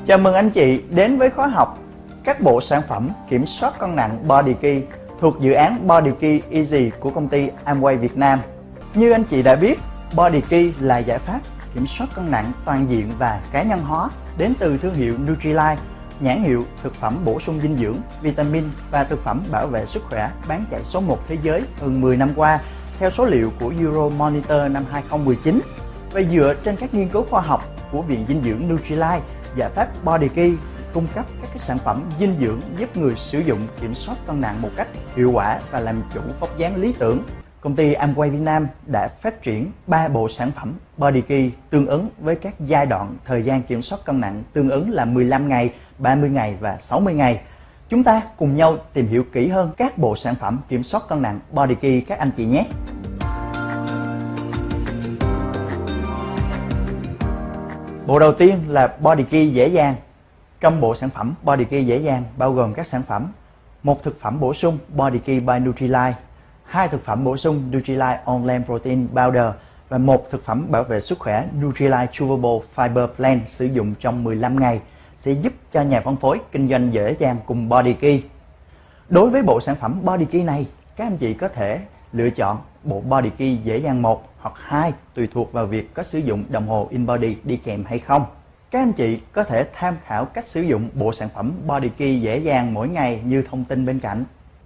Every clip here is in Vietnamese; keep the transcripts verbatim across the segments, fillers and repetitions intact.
Chào mừng anh chị đến với khóa học các bộ sản phẩm kiểm soát cân nặng Body Key thuộc dự án Body Key Easy của công ty Amway Việt Nam. Như anh chị đã biết, Body Key là giải pháp kiểm soát cân nặng toàn diện và cá nhân hóa đến từ thương hiệu Nutrilite, nhãn hiệu thực phẩm bổ sung dinh dưỡng, vitamin và thực phẩm bảo vệ sức khỏe bán chạy số một thế giới hơn mười năm qua theo số liệu của Euromonitor năm hai không một chín. Và dựa trên các nghiên cứu khoa học của Viện Dinh dưỡng Nutrilite, giải pháp Body Key cung cấp các cái sản phẩm dinh dưỡng giúp người sử dụng kiểm soát cân nặng một cách hiệu quả và làm chủ vóc dáng lý tưởng. Công ty Amway Việt Nam đã phát triển ba bộ sản phẩm Body Key tương ứng với các giai đoạn thời gian kiểm soát cân nặng tương ứng là mười lăm ngày, ba mươi ngày và sáu mươi ngày. Chúng ta cùng nhau tìm hiểu kỹ hơn các bộ sản phẩm kiểm soát cân nặng Body Key các anh chị nhé. Bộ đầu tiên là Body Key dễ dàng. Trong bộ sản phẩm Body Key dễ dàng bao gồm các sản phẩm: một thực phẩm bổ sung Body Key by Nutrilite, hai thực phẩm bổ sung Nutrilite On-Land Protein Powder và một thực phẩm bảo vệ sức khỏe Nutrilite Chewable Fiber Blend sử dụng trong mười lăm ngày sẽ giúp cho nhà phân phối kinh doanh dễ dàng cùng Body Key. Đối với bộ sản phẩm Body Key này, các anh chị có thể lựa chọn bộ Body Key dễ dàng một hoặc hai tùy thuộc vào việc có sử dụng đồng hồ InBody đi kèm hay không. Các anh chị có thể tham khảo cách sử dụng bộ sản phẩm Body Key dễ dàng mỗi ngày như thông tin bên cạnh.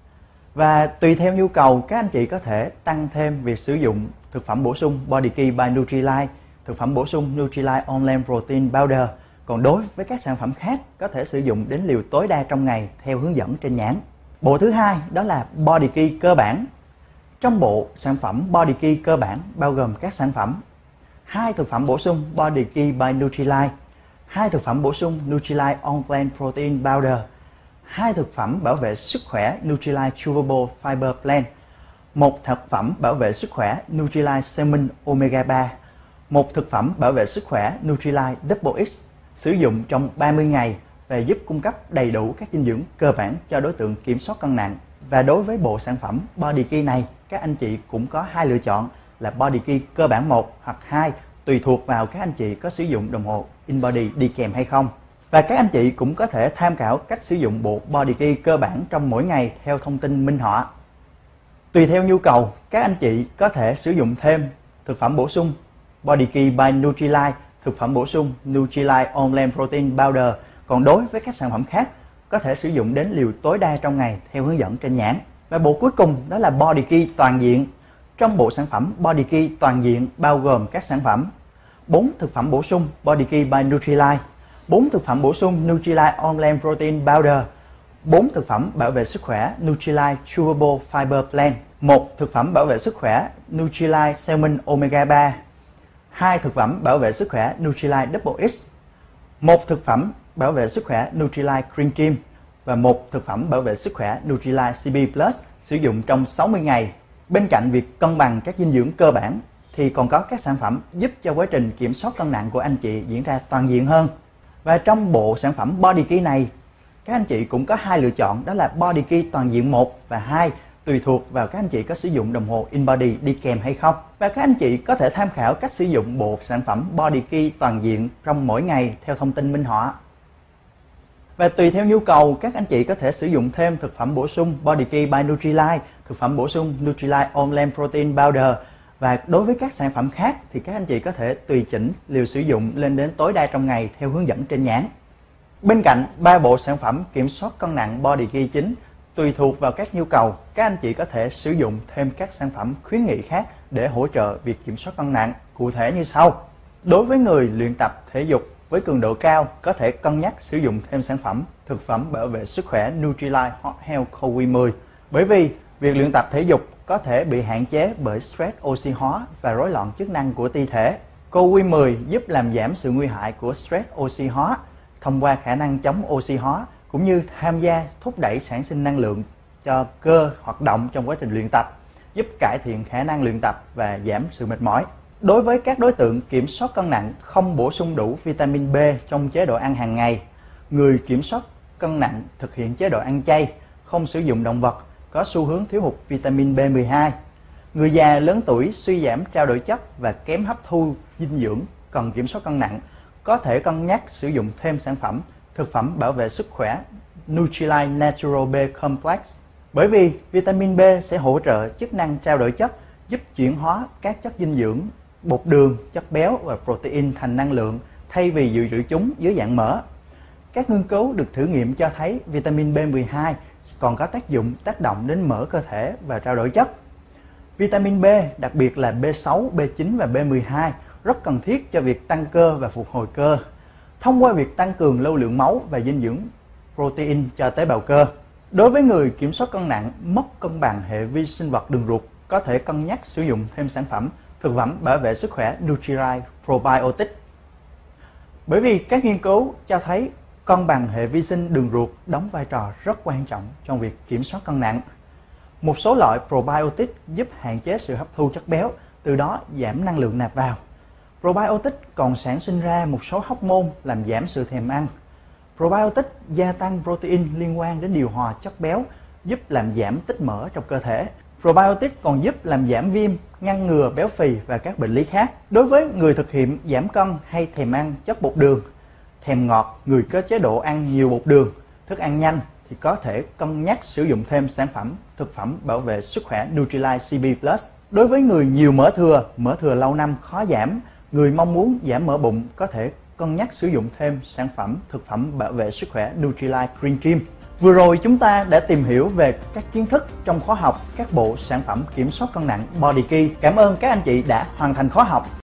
Và tùy theo nhu cầu, các anh chị có thể tăng thêm việc sử dụng thực phẩm bổ sung Body Key by Nutrilite, thực phẩm bổ sung Nutrilite On-Land Protein Powder. Còn đối với các sản phẩm khác, có thể sử dụng đến liều tối đa trong ngày theo hướng dẫn trên nhãn. Bộ thứ hai đó là Body Key cơ bản. Trong bộ sản phẩm Body Key cơ bản bao gồm các sản phẩm: hai thực phẩm bổ sung Body Key by Nutrilite, hai thực phẩm bổ sung Nutrilite On-Land Protein Powder, hai thực phẩm bảo vệ sức khỏe Nutrilite Chewable Fiber Blend, một thực phẩm bảo vệ sức khỏe Nutrilite Salmon Omega ba, một thực phẩm bảo vệ sức khỏe Nutrilite Double X sử dụng trong ba mươi ngày và giúp cung cấp đầy đủ các dinh dưỡng cơ bản cho đối tượng kiểm soát cân nặng. Và đối với bộ sản phẩm Body Key này, các anh chị cũng có hai lựa chọn là Body Key cơ bản một hoặc hai tùy thuộc vào các anh chị có sử dụng đồng hồ InBody đi kèm hay không. Và các anh chị cũng có thể tham khảo cách sử dụng bộ Body Key cơ bản trong mỗi ngày theo thông tin minh họa. Tùy theo nhu cầu, các anh chị có thể sử dụng thêm thực phẩm bổ sung Body Key by Nutrilite, thực phẩm bổ sung Nutrilite On-Land Protein Powder. Còn đối với các sản phẩm khác, có thể sử dụng đến liều tối đa trong ngày theo hướng dẫn trên nhãn. Và bộ cuối cùng đó là Body Key toàn diện. Trong bộ sản phẩm Body Key toàn diện bao gồm các sản phẩm: bốn thực phẩm bổ sung Body Key by Nutrilite, bốn thực phẩm bổ sung Nutrilite On-Land Protein Powder, bốn thực phẩm bảo vệ sức khỏe Nutrilite Chewable Fiber Blend, một thực phẩm bảo vệ sức khỏe Nutrilite Salmon Omega ba, hai thực phẩm bảo vệ sức khỏe Nutrilite Double X, một thực phẩm bảo vệ sức khỏe Nutrilite Green Team và một thực phẩm bảo vệ sức khỏe Nutrilite xê bê Plus sử dụng trong sáu mươi ngày. Bên cạnh việc cân bằng các dinh dưỡng cơ bản thì còn có các sản phẩm giúp cho quá trình kiểm soát cân nặng của anh chị diễn ra toàn diện hơn. Và trong bộ sản phẩm Body Key này, các anh chị cũng có hai lựa chọn đó là Body Key toàn diện một và hai tùy thuộc vào các anh chị có sử dụng đồng hồ InBody đi kèm hay không. Và các anh chị có thể tham khảo cách sử dụng bộ sản phẩm Body Key toàn diện trong mỗi ngày theo thông tin minh họa. Và tùy theo nhu cầu, các anh chị có thể sử dụng thêm thực phẩm bổ sung Body Key by Nutrilite, thực phẩm bổ sung Nutrilite On-Land Protein Powder. Và đối với các sản phẩm khác thì các anh chị có thể tùy chỉnh liều sử dụng lên đến tối đa trong ngày theo hướng dẫn trên nhãn. Bên cạnh ba bộ sản phẩm kiểm soát cân nặng Body Key chính, tùy thuộc vào các nhu cầu, các anh chị có thể sử dụng thêm các sản phẩm khuyến nghị khác để hỗ trợ việc kiểm soát cân nặng, cụ thể như sau. Đối với người luyện tập thể dục với cường độ cao, có thể cân nhắc sử dụng thêm sản phẩm thực phẩm bảo vệ sức khỏe Nutrilite Hot Health CoQ mười. Bởi vì việc luyện tập thể dục có thể bị hạn chế bởi stress oxy hóa và rối loạn chức năng của ti thể. CoQ mười giúp làm giảm sự nguy hại của stress oxy hóa thông qua khả năng chống oxy hóa cũng như tham gia thúc đẩy sản sinh năng lượng cho cơ hoạt động trong quá trình luyện tập, giúp cải thiện khả năng luyện tập và giảm sự mệt mỏi. Đối với các đối tượng kiểm soát cân nặng không bổ sung đủ vitamin B trong chế độ ăn hàng ngày, người kiểm soát cân nặng thực hiện chế độ ăn chay, không sử dụng động vật, có xu hướng thiếu hụt vitamin B mười hai, người già lớn tuổi suy giảm trao đổi chất và kém hấp thu dinh dưỡng cần kiểm soát cân nặng, có thể cân nhắc sử dụng thêm sản phẩm thực phẩm bảo vệ sức khỏe Nutrilite Natural B Complex. Bởi vì vitamin B sẽ hỗ trợ chức năng trao đổi chất, giúp chuyển hóa các chất dinh dưỡng, bột đường, chất béo và protein thành năng lượng thay vì dự trữ chúng dưới dạng mỡ. Các nghiên cứu được thử nghiệm cho thấy vitamin B mười hai còn có tác dụng tác động đến mỡ cơ thể và trao đổi chất. Vitamin B, đặc biệt là B sáu, B chín và B mười hai, rất cần thiết cho việc tăng cơ và phục hồi cơ, thông qua việc tăng cường lưu lượng máu và dinh dưỡng protein cho tế bào cơ. Đối với người kiểm soát cân nặng, mất cân bằng hệ vi sinh vật đường ruột, có thể cân nhắc sử dụng thêm sản phẩm thực phẩm bảo vệ sức khỏe Nutrilite Probiotic. Bởi vì các nghiên cứu cho thấy cân bằng hệ vi sinh đường ruột đóng vai trò rất quan trọng trong việc kiểm soát cân nặng. Một số loại probiotic giúp hạn chế sự hấp thu chất béo, từ đó giảm năng lượng nạp vào. Probiotic còn sản sinh ra một số hormone làm giảm sự thèm ăn. Probiotic gia tăng protein liên quan đến điều hòa chất béo, giúp làm giảm tích mỡ trong cơ thể. Probiotic còn giúp làm giảm viêm, ngăn ngừa béo phì và các bệnh lý khác. Đối với người thực hiện giảm cân hay thèm ăn chất bột đường, thèm ngọt, người có chế độ ăn nhiều bột đường, thức ăn nhanh thì có thể cân nhắc sử dụng thêm sản phẩm thực phẩm bảo vệ sức khỏe Nutrilite C B Plus. Đối với người nhiều mỡ thừa, mỡ thừa lâu năm khó giảm, người mong muốn giảm mỡ bụng có thể cân nhắc sử dụng thêm sản phẩm thực phẩm bảo vệ sức khỏe Nutrilite Green Trim. Vừa rồi chúng ta đã tìm hiểu về các kiến thức trong khóa học các bộ sản phẩm kiểm soát cân nặng Body Key. Cảm ơn các anh chị đã hoàn thành khóa học.